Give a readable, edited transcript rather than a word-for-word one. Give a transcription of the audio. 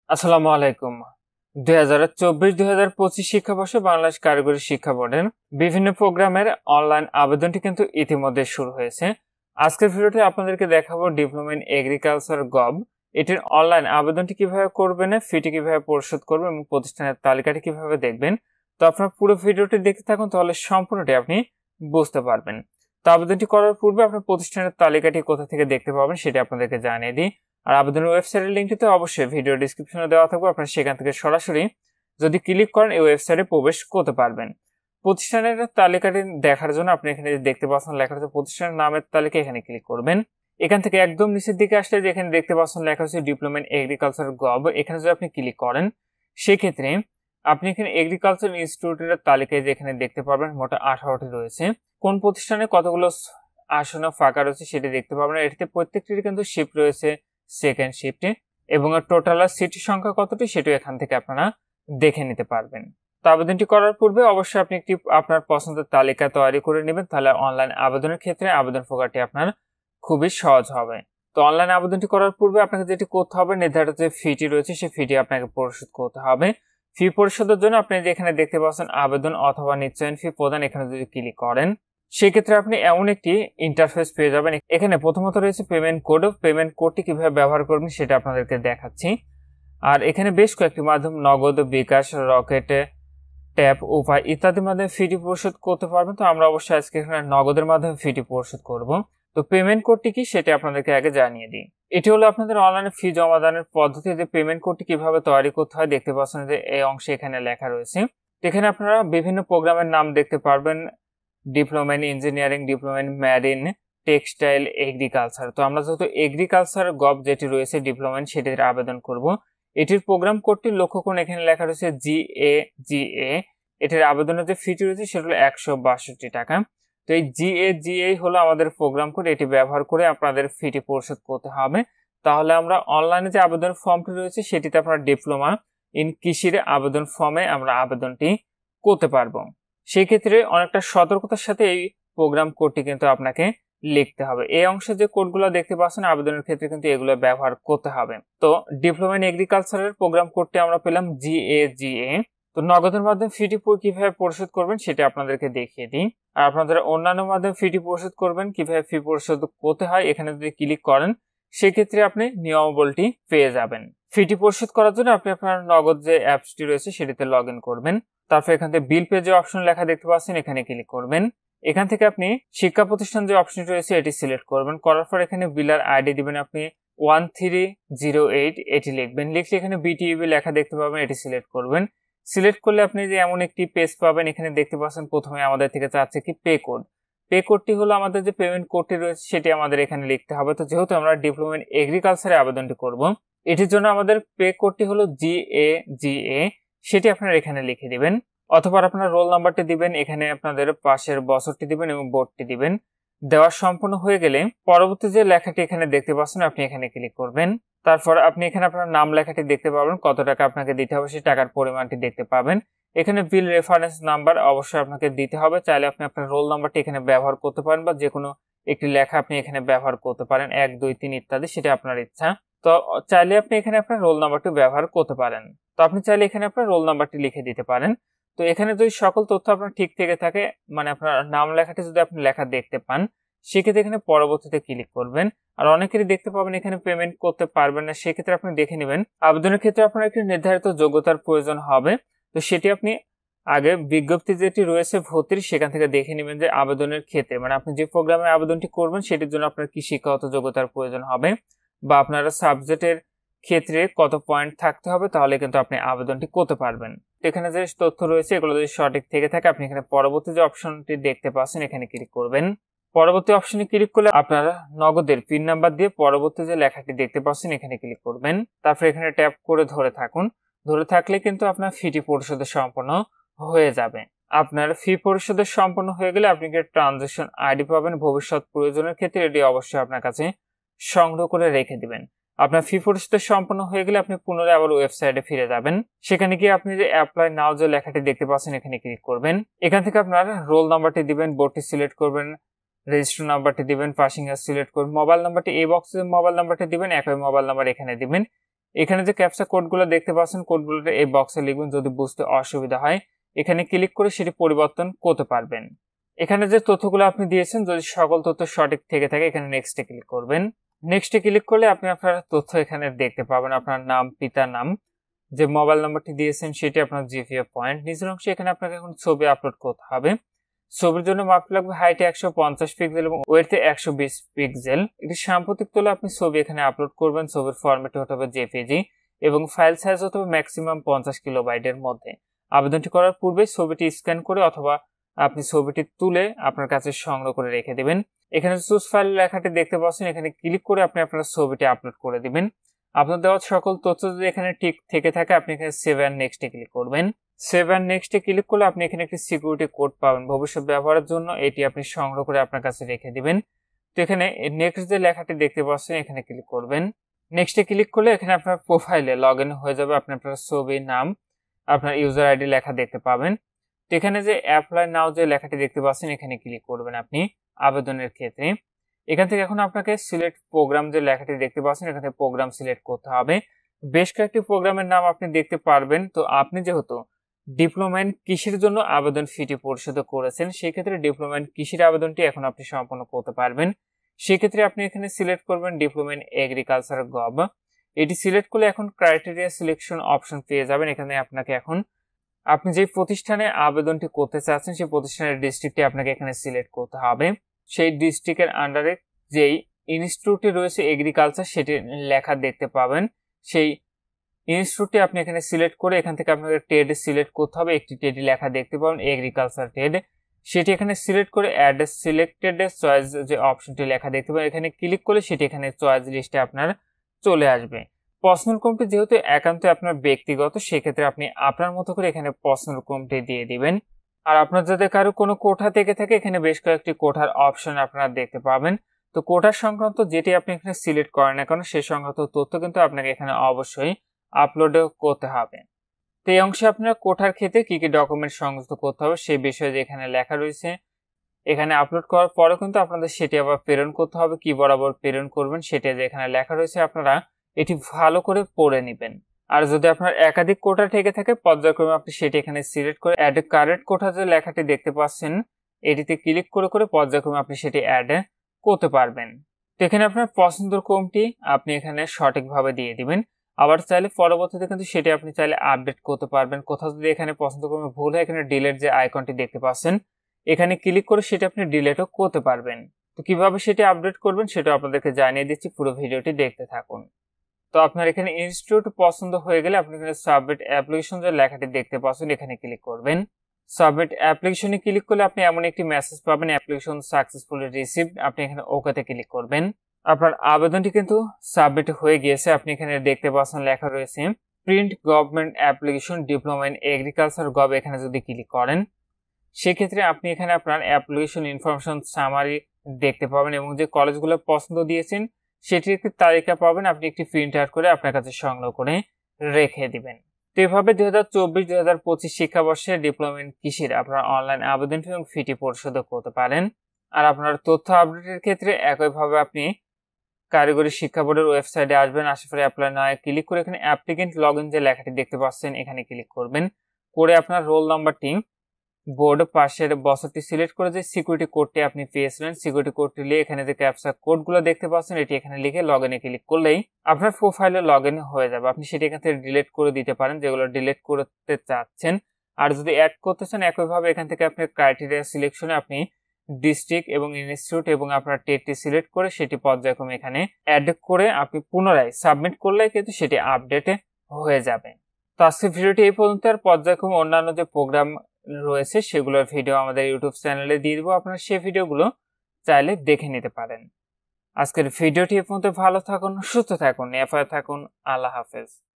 আসসালামু আলাইকুম। 2024-2025 শিক্ষাবর্ষে বাংলাদেশ কারিগরি শিক্ষা বোর্ডের বিভিন্ন প্রোগ্রামের অনলাইন আবেদনটি কিন্তু ইতিমধ্যে শুরু হয়েছে। আজকের ভিডিওতে আপনাদেরকে দেখাবো ডিপ্লোমা ইন এগ্রিকালচার গভ এটির অনলাইন আবেদনটি কিভাবে করবেন, ফিটি কিভাবে পরিশোধ করবেন এবং প্রতিষ্ঠানের তালিকাটি কিভাবে দেখবেন। তো আপনার পুরো ভিডিওটি দেখতে থাকুন, তাহলে সম্পূর্ণটি আপনি বুঝতে পারবেন। তো আবেদনটি করার পূর্বে আপনার প্রতিষ্ঠানের তালিকাটি কোথা থেকে দেখতে পাবেন সেটি আপনাদেরকে জানিয়ে দিই। আর আবেদনের ওয়েবসাইটের লিঙ্কটি তো অবশ্যই ভিডিও ডেসক্রিপশনে দেওয়া থাকবে, আপনারা সেখান থেকে সরাসরি যদি ক্লিক করেন এই ওয়েবসাইটে প্রবেশ করতে পারবেন। প্রতিষ্ঠানের তালিকাটি দেখার জন্য আপনি এখানে দেখতে পাচ্ছেন লেখা আছে প্রতিষ্ঠানের নামের তালিকা, এখানে ক্লিক করবেন। এখান থেকে একদম নিচের দিকে আসলে যেখানে দেখতে পাচ্ছেন লেখা আছে ডিপ্লোমা ইন এগ্রিকালচার গভ, এখানে যদি আপনি ক্লিক করেন সেক্ষেত্রে আপনি এখানে এগ্রিকালচার ইনস্টিটিউটের তালিকায় যেখানে দেখতে পারবেন মোট 18টি রয়েছে। কোন প্রতিষ্ঠানে কতগুলো আসন ফাঁকা রয়েছে সেটি দেখতে পাবেন। এটিতে প্রত্যেকটির কিন্তু শিফট রয়েছে সেকেন্ড শিফটে, এবং টোটাল সিটের সংখ্যা কতটি সেটি এখান থেকে আপনারা দেখে নিতে পারবেন। তো আবেদনটি করার পূর্বে অবশ্যই আপনি একটি আপনার পছন্দের তালিকা তৈরি করে নেবেন, তাহলে অনলাইন আবেদনের ক্ষেত্রে আবেদন প্রক্রিয়াটি আপনার খুবই সহজ হবে। তো অনলাইন আবেদনটি করার পূর্বে আপনাকে যেটি করতে হবে, নির্ধারিত যে ফিটি রয়েছে সেই ফিটি আপনাকে পরিশোধ করতে হবে। ফি পরিশোধের জন্য আপনি যেখানে দেখতে পাচ্ছেন আবেদন অথবা নিশ্চয়ন ফি প্রদান, এখানে যদি ক্লিক করেন সেক্ষেত্রে আপনি এমন একটি ইন্টারফেস পেয়ে যাবেন। এখানে প্রথমত রয়েছে পেমেন্ট কোড। পেমেন্ট কোডটি কিভাবে ব্যবহার করবেন সেটা আপনাদেরকে দেখাচ্ছি। আর এখানে বেশ কয়েকটি মাধ্যম নগদ, বিকাশ, রকেট, ট্যাপ, উপায় ইত্যাদির মাধ্যমে ফিটি পরিশোধ করতে পারবেন। তো আমরা অবশ্যই আজকে এখানে নগদের মাধ্যমে ফিটি পরিশোধ করব। তো পেমেন্ট কোডটি কি সেটা আপনাদেরকে আগে জানিয়ে দিই। এটি হলো আপনাদের অনলাইনে ফি জমা দানের পদ্ধতি। যে পেমেন্ট কোডটি কিভাবে তৈরি করতে হয় দেখতে পাচ্ছেন যে এই অংশে এখানে লেখা রয়েছে। এখানে আপনারা বিভিন্ন প্রোগ্রামের নাম দেখতে পারবেন, diploma in engineering, diploma in marine, textile, agriculture. তো আমরা যেহেতু এগ্রিকালচার গভ যেটি রয়েছে ডিপ্লোমা ইন সেটির আবেদন করব। এটির প্রোগ্রাম কোডটি লক্ষ্য করুন, এখানে লেখা রয়েছে GA। এটির আবেদনের যে ফিটি রয়েছে সেটা হলো 162 টাকা। তো এই GA হলো আমাদের প্রোগ্রাম কোড, এটি ব্যবহার করে আপনাদের ফিটি পরিশোধ করতে হবে। তাহলে আমরা অনলাইনে যে আবেদন ফর্মটি রয়েছে সেটিতে আপনার ডিপ্লোমা ইন কৃষির আবেদন ফর্মে আমরা আবেদনটি করতে পারবো। সেই ক্ষেত্রে অনেকটা সতর্কতার সাথে এই প্রোগ্রাম কোডটি কিন্তু আপনাকে লিখতে হবে। এই অংশে যে কোডগুলো দেখতে পাচ্ছেন আবেদনের ক্ষেত্রে কিন্তু এগুলো ব্যবহার করতে হবে। তো ডিপ্লোমা ইন এগ্রিকালচারের প্রোগ্রাম কোডটি আমরা পেলাম GA। তো নগদের মাধ্যমে ফিটি কিভাবে পরিশোধ করবেন সেটা আপনাদেরকে দেখিয়ে দিই। আর আপনাদের অন্যান্য মাধ্যমে ফিটি পরিশোধ করবেন, কিভাবে ফি পরিশোধ করতে হয় এখানে যদি ক্লিক করেন সেক্ষেত্রে আপনি নিয়মাবলীটি পেয়ে যাবেন। ফিটি পরিশোধ করার জন্য আপনি আপনার নগদ যে অ্যাপসটি রয়েছে সেটিতে লগ ইন করবেন। তারপর এখান থেকে বিল পে যে অপশন লেখা দেখতে পাচ্ছেন এখানে ক্লিক করবেন। এখান থেকে আপনি শিক্ষা প্রতিষ্ঠান যে অপশনটি রয়েছে এটি সিলেক্ট করবেন। করার পর এখানে বিলার আইডি দিবেন আপনি 1308, এটি লিখবেন। লিখলে এখানে BTEB লেখা দেখতে পাবেন, এটি সিলেক্ট করবেন। সিলেক্ট করলে আপনি যে এমন একটি পেজ পাবেন, এখানে দেখতে পাচ্ছেন প্রথমে আমাদের থেকে চাচ্ছে কি পে কোড। পে কোডটি হলো আমাদের যে পেমেন্ট কোডটি রয়েছে সেটি আমাদের এখানে লিখতে হবে। তো যেহেতু আমরা ডিপ্লোমা ইন এগ্রিকালচারে আবেদনটি করব, এটির জন্য আমাদের পে কোডটি হলো GA, সেটি আপনারা এখানে লিখে দিবেন। অথবা আপনার রোল নাম্বারটি দিবেন, এখানে আপনাদের পাশের বছরটি দিবেন এবং বোর্ডটি দিবেন। দেওয়া সম্পূর্ণ হয়ে গেলে পরবর্তী যে লেখাটি এখানে দেখতে পাচ্ছেন আপনি এখানে ক্লিক করবেন। তারপর আপনি এখানে আপনার নাম লেখাটি দেখতে পাবেন, কত টাকা আপনাকে দিতে হবে সেই টাকার পরিমাণটি দেখতে পাবেন। এখানে বিল রেফারেন্স নাম্বার অবশ্যই আপনাকে দিতে হবে। চাইলে আপনি আপনার রোল নাম্বারটি এখানে ব্যবহার করতে পারেন বা যে কোনো একটি লেখা আপনি এখানে ব্যবহার করতে পারেন, 1 2 3 ইত্যাদি, সেটা আপনার ইচ্ছা। তো চাইলে আপনি এখানে আপনার রোল নাম্বারটি ব্যবহার করতে পারেন। তো আপনি চাইলে এখানে আপনার রোল নাম্বারটি লিখে দিতে পারেন। তো এখানে যদি সকল তথ্য আপনার ঠিক থেকে থাকে, মানে আপনার নাম লেখাটি যদি আপনি লেখা দেখতে পান সেক্ষেত্রে এখানে পরবর্তীতে ক্লিক করবেন। আর অনেকেরই দেখতে পাবেন এখানে পেমেন্ট করতে পারবেন না, সেক্ষেত্রে আপনি দেখে নেবেন আবেদনের ক্ষেত্রে আপনার একটি নির্ধারিত যোগ্যতার প্রয়োজন হবে। তো সেটি আপনি আগে বিজ্ঞপ্তি যেটি রয়েছে ভর্তির সেখান থেকে দেখে নেবেন যে আবেদনের ক্ষেত্রে মানে আপনি যে প্রোগ্রামে আবেদনটি করবেন সেটির জন্য আপনার কি শিক্ষাগত যোগ্যতার প্রয়োজন হবে বা আপনার সাবজেক্টের ক্ষেত্রে কত পয়েন্ট থাকতে হবে, তাহলে কিন্তু আপনি আবেদনটি করতে পারবেন। এখানে যে তথ্য রয়েছে এগুলো যদি সঠিক থেকে থাকে আপনি এখানে পরবর্তী যে অপশনটি দেখতে পাচ্ছেন এখানে ক্লিক করবেন। পরবর্তী অপশনে ক্লিক করলে আপনারা নগদের পিন নাম্বার দিয়ে পরবর্তী যে লেখাটি দেখতে পাচ্ছেন এখানে ক্লিক করবেন। তারপর এখানে ট্যাপ করে ধরে থাকুন। ধরে থাকলে কিন্তু আপনার ফিটি পরিশোধের সম্পন্ন হয়ে যাবে। আপনার ফি পরিশোধের সম্পন্ন হয়ে গেলে আপনি ট্রানজাকশন আইডি পাবেন। ভবিষ্যৎ প্রয়োজনের ক্ষেত্রে এটি অবশ্যই আপনার কাছে সংগ্রহ করে রেখে দিবেন। আপনার ফি পরিশোধ সম্পন্ন হয়ে গেলে আপনি পুনরায় আবার ওয়েবসাইটে ফিরে যাবেন। সেখানে গিয়ে আপনি যে অ্যাপ্লাই নাও যে লেখাটি দেখতে পাচ্ছেন এখানে ক্লিক করবেন। এখান থেকে আপনার রোল নাম্বারটি দিবেন, বোর্ডটি সিলেক্ট করবেন, রেজিস্টার নাম্বারটি দিবেন, পাসিং ইয়ার সিলেক্ট করবেন, মোবাইল নাম্বারটি এই বক্সে মোবাইল নাম্বারটি দিবেন, একই মোবাইল নাম্বার এখানে দিবেন। এখানে যে ক্যাপচা কোডগুলো দেখতে পাচ্ছেন কোডগুলোতে এই বক্সে লিখবেন, যদি বুঝতে অসুবিধা হয় এখানে ক্লিক করে সেটি পরিবর্তন করতে পারবেন। এখানে যে তথ্যগুলো আপনি দিয়েছেন যদি সকল তথ্য সঠিক থেকে থাকে এখানে নেক্সটে ক্লিক করবেন। নেক্সটে ক্লিক করলে আপনি আপনার তথ্য এখানে দেখতে পাবেন, আপনার নাম, পিতার নাম, যে মোবাইল নাম্বারটি দিয়েছেন সেটি আপনার জিপিএ পয়েন্ট। নিচের অংশে এখানে আপনাকে এখন ছবি আপলোড করতে হবে। ছবির জন্য মাপতে লাগবে হাইটে 150 পিক্সেল এবং ওয়েটে 120 পিক্সেল। এটি সাম্প্রতিক তোলা আপনি ছবি এখানে আপলোড করবেন। ছবির ফরম্যাট হতে হবে জেপিজি এবং ফাইল সাইজ হতে হবে ম্যাক্সিমাম 50 কিলোবাইটের মধ্যে। আবেদনটি করার পূর্বে ছবিটি স্ক্যান করে অথবা আপনি ছবিটি তুলে আপনার কাছে সংগ্রহ করে রেখে দিবেন। এখানে চুজ ফাইল লেখাটি দেখতে পাচ্ছেন, এখানে ক্লিক করে আপনি আপনার ছবিটি আপলোড করে দিবেন। আপনার দেওয়া সকল তথ্য যদি এখানে ঠিক থেকে থাকে আপনি এখানে সেভ এন্ড নেক্সটে ক্লিক করবেন। সেভ এন্ড নেক্সটে ক্লিক করলে আপনি এখানে একটি সিকিউরিটি কোড পাবেন ভবিষ্যৎ ব্যবহারের জন্য, এটি আপনি সংগ্রহ করে আপনার কাছে রেখে দিবেন। তো এখানে নেক্সট যে লেখাটি দেখতে পাচ্ছেন এখানে ক্লিক করবেন। নেক্সটে ক্লিক করলে এখানে আপনার প্রোফাইলে লগ ইন হয়ে যাবে। আপনি আপনার ছবি, নাম, আপনার ইউজার আইডি লেখা দেখতে পাবেন। তো এখানে যে অ্যাপ্লাই নাও যে লেখাটি দেখতে পাচ্ছেন এখানে ক্লিক করবেন আপনি আবেদনের ক্ষেত্রে। এখান থেকে এখন আপনাকে সিলেক্ট প্রোগ্রাম যে লেখাটি দেখতে পাচ্ছেন এখানে প্রোগ্রাম সিলেক্ট করতে হবে। বেশ কয়েকটি প্রোগ্রামের নাম আপনি দেখতে পারবেন। তো আপনি যেহেতু ডিপ্লোমা ইন কৃষির জন্য আবেদন ফিটি পরিশোধ করেছেন সেক্ষেত্রে ডিপ্লোমা ইন কৃষির আবেদনটি এখন আপনি সম্পন্ন করতে পারবেন। সেক্ষেত্রে আপনি এখানে সিলেক্ট করবেন ডিপ্লোমা ইন এগ্রিকালচার গভ। এটি সিলেক্ট করলে এখন ক্রাইটেরিয়া সিলেকশন অপশন পেয়ে যাবেন। এখানে আপনাকে এখন আপনি যে প্রতিষ্ঠানে আবেদনটি করতে চাচ্ছেন সেই প্রতিষ্ঠানের ডিস্ট্রিক্টটি আপনাকে এখানে সিলেক্ট করতে হবে। সেই ডিস্ট্রিক্টের আন্ডারে যেই ইনস্টিটিউটটি রয়েছে এগ্রিকালচার সেটি লেখা দেখতে পাবেন। সেই ইনস্টিটিউটটি আপনি এখানে সিলেক্ট করে এখান থেকে আপনাকে ট্রেড সিলেক্ট করতে হবে। একটি ট্রেড লেখা দেখতে পাবেন এগ্রিকালচার ট্রেড, সেটি এখানে সিলেক্ট করে অ্যাড সিলেক্টেড চয়েস যে অপশনটি লেখা দেখতে পাবেন এখানে ক্লিক করলে সেটি এখানে চয়েস লিস্টে আপনার চলে আসবে। পার্সোনাল ক্রমটি যেহেতু একান্ত আপনার ব্যক্তিগত সেক্ষেত্রে আপনি আপনার মতো করে এখানে পার্সোনাল ক্রমটি দিয়ে দিবেন। আর আপনার যদি কারো কোনো কোঠা থেকে থাকে এখানে বেশ কয়েকটি কোঠার অপশন আপনারা দেখতে পাবেন। তো কোঠার সংক্রান্ত যেটি আপনি এখানে সিলেক্ট করেন না কেন সেই সংক্রান্ত তথ্য কিন্তু আপনাকে এখানে অবশ্যই আপলোড করতে হবে। তো এই অংশে আপনারা কোঠার ক্ষেত্রে কি কি ডকুমেন্ট সংযুক্ত করতে হবে সেই বিষয়ে যে এখানে লেখা রয়েছে এখানে আপলোড করার পরেও কিন্তু আপনাদের সেটি আবার প্রেরণ করতে হবে। কি বরাবর প্রেরণ করবেন সেটা যে এখানে লেখা রয়েছে আপনারা এটি ভালো করে পড়ে নেবেন। আর যদি আপনার একাধিক কোটা থেকে থাকে পর্যায়ক্রমে আপনি সেটি এখানে সিলেক্ট করে অ্যাড কারেন্ট কোটা যে লেখাটি দেখতে পাচ্ছেন এটিতে ক্লিক করে করে পর্যায়ক্রমে আপনি সেটি অ্যাড করতে পারবেন। তো এখানে আপনার পছন্দের ক্রমটি আপনি এখানে সঠিকভাবে দিয়ে দিবেন। আবার চাইলে পরবর্তীতে কিন্তু সেটি আপনি চাইলে আপডেট করতে পারবেন। কোথাও যদি এখানে পছন্দ ক্রমে ভুল হয় এখানে ডিলেট যে আইকনটি দেখতে পাচ্ছেন এখানে ক্লিক করে সেটি আপনি ডিলেটও করতে পারবেন। তো কিভাবে সেটি আপডেট করবেন সেটা আপনাদেরকে জানিয়ে দিচ্ছি, পুরো ভিডিওটি দেখতে থাকুন। তো আপনার এখানে ইনস্টিটিউট পছন্দ হয়ে গেলে আপনি এখানে সাবমিট অ্যাপ্লিকেশন যে লেখাটি দেখতে পাচ্ছেন এখানে ক্লিক করবেন। সাবমিট অ্যাপ্লিকেশনে ক্লিক করলে আপনি এমন একটি মেসেজ পাবেন অ্যাপ্লিকেশন সাকসেসফুলি রিসিভড। আপনি এখানে ওকেতে ক্লিক করবেন। আপনার আবেদনটি কিন্তু সাবমিট হয়ে গিয়েছে। আপনি এখানে দেখতে পাচ্ছেন লেখা রয়েছে print government application diploma in agriculture gov. এখানে যদি ক্লিক করেন সেক্ষেত্রে আপনি এখানে আপনার অ্যাপ্লিকেশন ইনফরমেশন সামারি দেখতে পাবেন এবং যে কলেজগুলো পছন্দ দিয়েছেন সেটির একটি তালিকা পাবেন। আপনি একটি প্রিন্ট আউট করে আপনার কাছে সংগ্রহ করে রেখে দিবেন। তো এভাবে 2024-2025 শিক্ষাবর্ষে ডিপ্লোমা ইন কৃষির আপনার অনলাইন আবেদন এবং ফিটি পরিশোধ করতে পারেন। আর আপনার তথ্য আপডেটের ক্ষেত্রে একইভাবে আপনি কারিগরি শিক্ষা বোর্ডের ওয়েবসাইটে আসবেন। আসার পরে অ্যাপ্লাই নাও ক্লিক করে এখানে অ্যাপ্লিকেন্ট লগ ইন যে লেখাটি দেখতে পাচ্ছেন এখানে ক্লিক করবেন। করে আপনার রোল নাম্বারটি, বোর্ড, পাশের বছরটি সিলেক্ট করে যে সিকিউরিটি কোডটি আপনি পেয়েছিলেন সিকিউরিটি কোডটি লিখে এখানে যে ক্যাপচা কোডগুলো দেখতে পাচ্ছেন এটি এখানে লিখে লগ ইনে ক্লিক করলেই আপনার প্রোফাইলে লগ ইন হয়ে যাবে। আপনি সেটি এখান থেকে ডিলিট করে দিতে পারেন যেগুলো ডিলিট করতে চাচ্ছেন। আর যদি অ্যাড করতে চান একইভাবে এখান থেকে আপনি ক্রাইটেরিয়া সিলেকশনে আপনি ডিস্ট্রিক্ট এবং ইনস্টিটিউট এবং আপনার টেটটি সিলেক্ট করে সেটি পর্যায়ক্রমে এখানে অ্যাড করে আপনি পুনরায় সাবমিট করলে কিন্তু সেটি আপডেটে হয়ে যাবে। তো আজকের ভিডিওটি এই পর্যন্ত। আর পর্যায়ক্রমে অন্যান্য যে প্রোগ্রাম রয়েছে সেগুলোর ভিডিও আমাদের ইউটিউব চ্যানেলে দিয়ে দেবো, আপনারা সেই ভিডিওগুলো চাইলে দেখে নিতে পারেন। আজকের ভিডিওটি এই পর্যন্ত। ভালো থাকুন, সুস্থ থাকুন, নিরাপদে থাকুন। আল্লাহ হাফেজ।